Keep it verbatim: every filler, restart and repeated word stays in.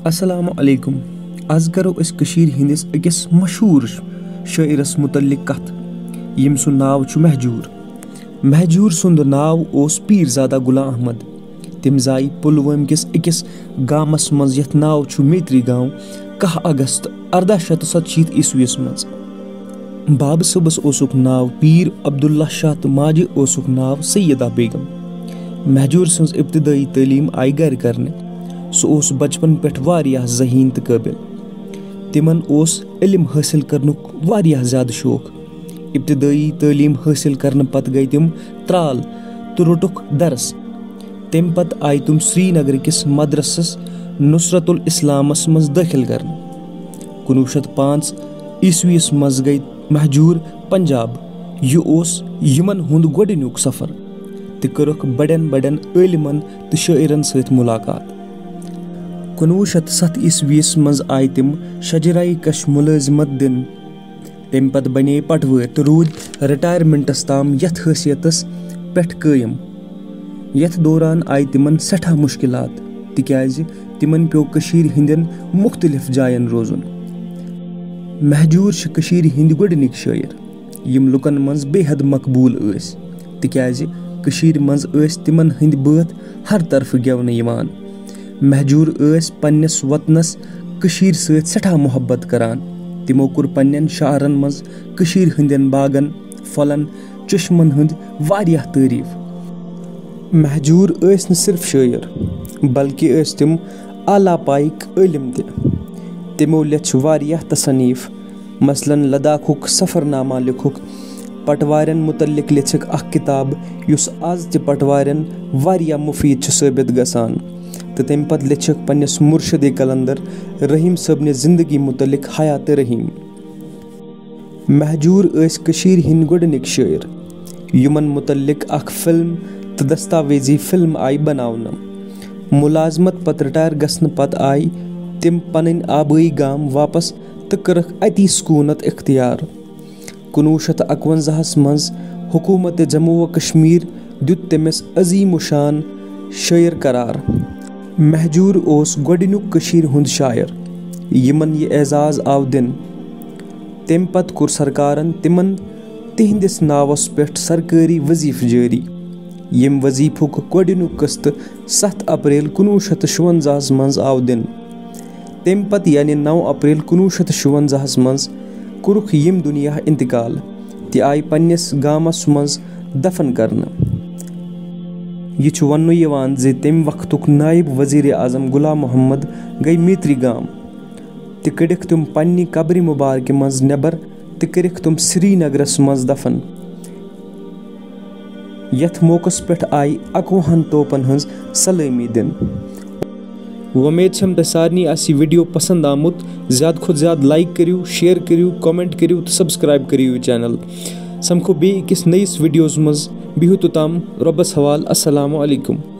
अस्सलामु अलैकुम। आज करो अस कशीर हिंदिस अकिस मशहूर शायरस मुतल्लिक कथ यम सु नाव छु महजूर। महजूर सुंद नाव ओस पीरजादा गुलाम अहमद। तिम जाई पुलवम किस अकिस गामस मज यथ नाव छु मेत्री गांव कह अगस्त अर्दा शत सतशीत ईस्वीस मज। बाब सुबस ओसुक नाव पीर अब्दुल्ला शाह तो माजे ओसुक नाव सैयदा बेगम। महजूर सन्स इब्तदाई तालीम आई घर करने। सो ओस बचपन पेठ वारियाह ज़हीन तो काबिल। तिमन ओस इल्म हासिल करनुक वारियाह ज़्यादा शौक। इब्तदाई तालीम हासिल करने पत गई तिम त्राल तो रोटुक दरस। तम पत आई तुम श्रीनगर किस मदरसस नुसरतुल इस्लामस मज दाखिल करने। कुनवु शत पाँच ईस्वीस मज गई महजूर पंजाब। यह ओस यमन हुंद गोडन्युक सफर तो करक बड़न बड़न इलमन तो शायरन सत मुलाकात। कुनवु शत सत ईस्वीस मज आई तिम शजराई कश मुलाजिमत दिन। तम पत बने पटवर तो रूद रिटायरमेंटस ताम यथ हैसियतस पेठ कायम। यथ दौरान आई तिमन सठा मुश्किलात तिक्याज तिमन प्यो कशीर हिंदन मुख्तलिफ जायन रोजुन। महजूर छ कशीर हिंद गोडनिक शायर यम लुकन मज बेहद मकबूल ऐस तिक्याज कशीर मज ऐस तिमन हिंद बात हर तरफ गेवन यिवान। महजूर ऐस पन्निस वतनस कशीर सत सठा मोहब्बत करान। तिमो कुर पन्नन शारन मज कशीर हिंदन बागन फलन चश्मन हंद वारियाह तारीफ। महजूर ऐस न सिर्फ शायर बल्कि ऐस तिम आला पाइक इल्म ते। तिमो लेछ वारियाह तसनीफ मसलन लद्दाखुक सफरनामा लिखुक। पटवारन मुतल्लिक लिखक अख किताब युस आज ते पटवारन वारियाह मुफीद छ साबित गसान। तो तम पत लिखक पन्निस मुर्शद कलंदर रहीम सबने जिंदगी मुतल्लिक हयात रहीम। महजूर ऐस कशीर हिंद गोडनिक शायर यमन मुतल्लिक अख फिल्म तो दस्तावेजी फिल्म आई बनावन। मुलाजमत पत रिटायर गसन पत आई तिम पन आबाई गाम वापस तो करक अति सुकूनत इख्तियार। कुनवु शत अकवंजाहस मज हुकूमत जम्मू व कश्मीर दुत तमिस अजीम शान शायर करार। महजूर ओस गोडन्युक कशीर हुंद शायर यमन ये एजाज आव दिन। तम पत कुर सरकारन तिमन तिहंदिस नावस पेठ सरकारी वजीफ जारी। यम वजीफुक गोडन्युक किस्त सत अप्रैल कुनवु शत शुवंजाहस मज आव दिन। तम पत यानी नौ अप्रैल कुनवु शत शुवंजाहस मज कुरुख यम दुनिया इंतकाल ति आई पन्निस गामस मज दफन करना। यह वन्न यवान जे तम वक्तुक नायब वजीर आजम गुलाम मोहम्मद गई मेत्री गाम तो कड़िक तुम पन्नी कब्र मुबारक मज नबर तो करिक तुम श्रीनगरस मज दफन। यथ मौकस पेठ आई अकवहन तोपन हंस सलामी दिन। उम्मीद छम त सारनी आसी वीडियो पसंद आमुत। ज्यादा खुद ज्यादा लाइक करियो, शेयर करियो, कमेंट करियो तो सब्सक्राइब करियो चैनल। समखो बे किस नईस वीडियोस मज बिहु तुताम रब्बस हवाल। अस्सलामु अलैकुम।